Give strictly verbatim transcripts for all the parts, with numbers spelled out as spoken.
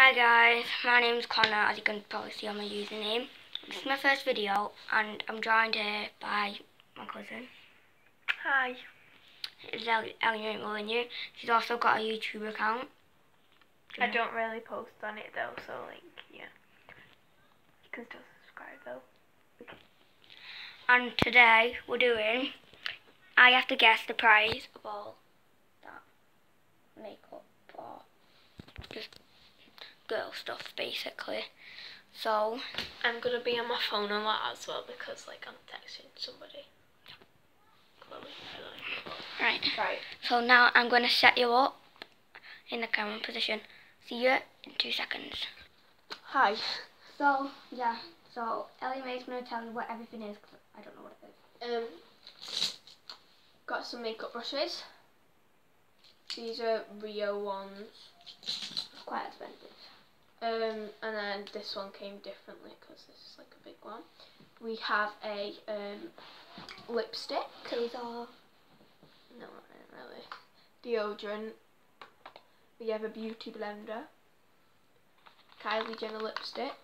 Hi guys, my name's Connor, as you can probably see on my username. This is my first video and I'm joined here by my cousin. Hi. It's Ellie Molyneux. She's also got a YouTube account. I don't really post on it though, so like, yeah. You can still subscribe though. Okay. And today we're doing, I have to guess the price of all that makeup or just girl stuff basically. So I'm gonna be on my phone a lot as well because like I'm texting somebody. Chloe, right. Right. So now I'm gonna set you up in the camera position. See you in two seconds. Hi. So yeah, so Ellie Mae's gonna tell you what everything is because I don't know what it is. Um, got some makeup brushes. These are Rio ones. It's quite expensive. Um, and then this one came differently because this is like a big one. We have a um, lipstick. These are No, not really. Deodorant. We have a beauty blender. Kylie Jenner lipstick.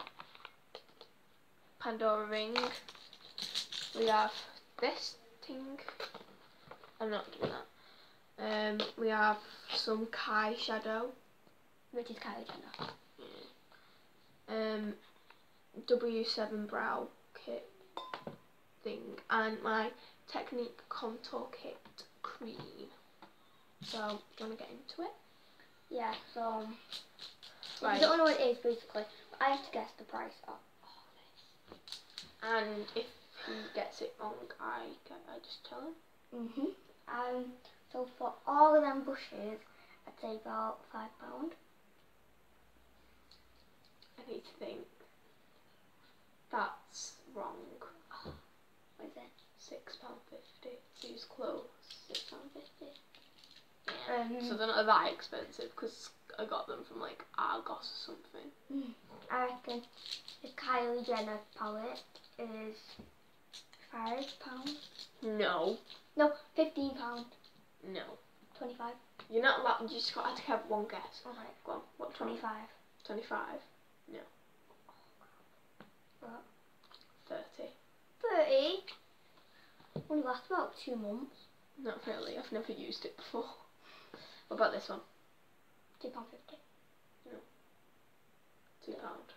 Pandora ring. We have this thing. I'm not doing that. Um, we have some Kai shadow. which is Kylie Jenner. Um, W seven brow kit thing, and my Technique contour kit cream. So, do you want to get into it? Yeah. So um, Right. you don't know what it is basically. But I have to guess the price of all this. And if he gets it wrong, I get, I just tell him. Mhm. Um. So for all of them brushes, I'd say about five pound. I need to think. That's wrong. What is it? Six pound fifty. Use clothes. Six pound fifty. Yeah. Um, so they're not that expensive because I got them from like Argos or something. Mm, I reckon the Kylie Jenner palette is five pound. No. No, fifteen pound. No. Twenty five. You're not allowed. You just got to have one guess. Alright. Go on. What? Twenty five. Twenty-five. No. What? Thirty. Thirty. Only lasts about two months. Not really. I've never used it before. What about this one? Two pound fifty. Two pound.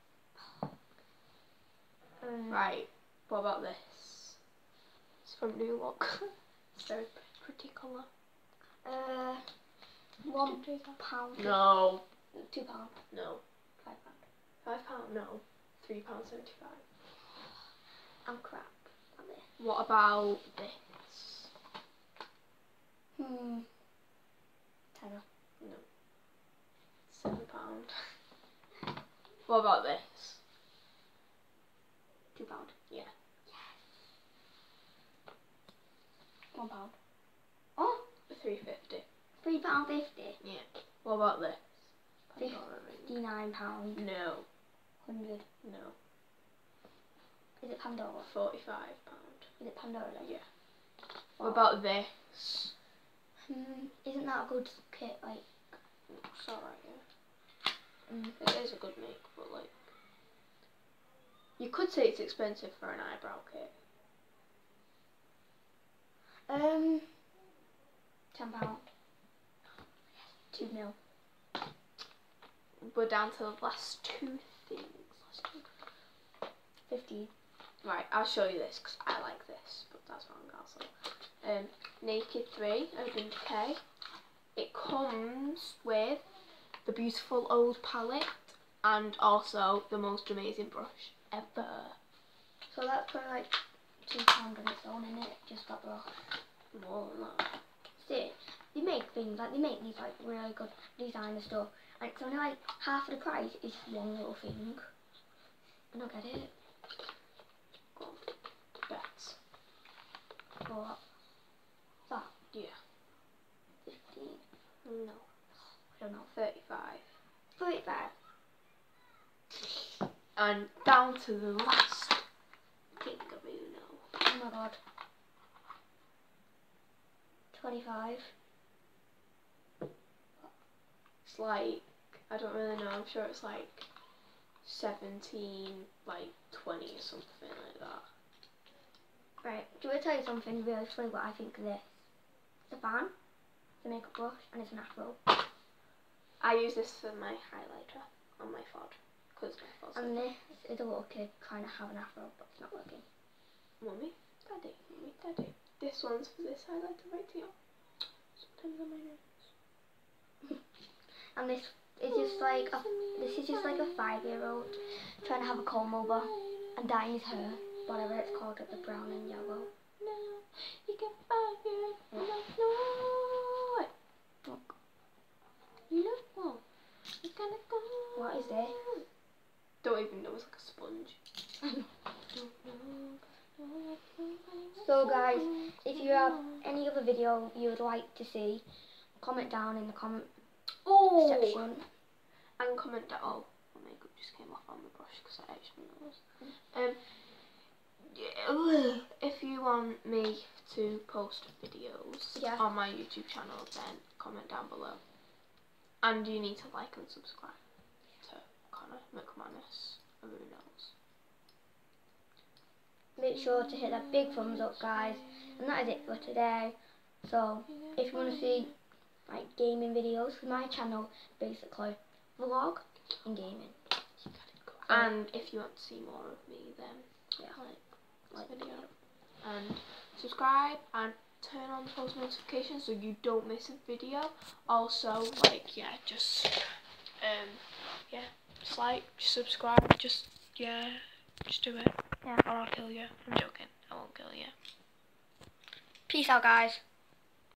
Um, Right. What about this? It's from New Look. It's very pretty colour. Uh, one pound. No. Two pound. No. Five pound. Five pound. No. Three pound seventy-five. I'm crap at this. What about this? Hmm. Tenner. No. Seven pound. What about this? Two pound. Yeah. One pound. Oh. Three fifty. Three pound fifty. Yeah. What about this? Fifty nine pound. No. Hundred. No. Is it Pandora? Forty-five pound. Is it Pandora then? Yeah. What about this? Hmm. Isn't that a good kit? Like. It's alright, yeah. Mm. It is a good make, but like, you could say it's expensive for an eyebrow kit. Um. Ten pound. Two mil. We're down to the last two things. Last two. Fifteen. Right, I'll show you this because I like this, but that's wrong also. Um, Naked three, Urban Decay. It comes with the beautiful old palette and also the most amazing brush ever. So that's probably like two pound on its own, isn't it? Just that brush. More than that. See, they make things like they make these like really good designer stuff. Like so, only like half of the price is one little thing. I don't get it. Go on. Bets. What? That Yeah. fifteen. No. I don't know. thirty-five. Thirty-five. And down to the last thing of Uno. Oh my god. Twenty-five. It's like I don't really know. I'm sure it's like seventeen, like twenty or something like that. Right, do you want to tell you something really funny what I think of this? It's a fan, it's a makeup brush, and it's an afro. I use this for my highlighter on my fod, because my fod's And this is a little kid trying to have an afro, but it's not working. Mummy, daddy, mummy, daddy. This one's for this highlighter right here. Sometimes on my nose. And this is just like a, this is just like a five-year-old trying to have a comb over and dyeing his hair, whatever it's called, at the brown and yellow. You get fired. Yeah. No. Look. Look, what? You gotta go. What is this? Don't even know. It's like a sponge. So guys, if you have any other video you would like to see, comment down in the comment Oh. section. And comment down. Oh, my makeup just came off on the brush because I actually noticed. Um. Yeah, if you want me to post videos Yeah. on my YouTube channel, then comment down below. And you need to like and subscribe to Connor McManus Arunos. Make sure to hit that big thumbs up, guys. And that is it for today. So, if you want to see like gaming videos, my channel basically vlog and gaming. And if you want to see more of me, then Yeah. like like video and subscribe and turn on post notifications so you don't miss a video. Also, like, yeah, just um yeah, just like, subscribe, just yeah, just do it. Yeah. Or I'll kill you. I'm joking, I won't kill you. Peace out, guys.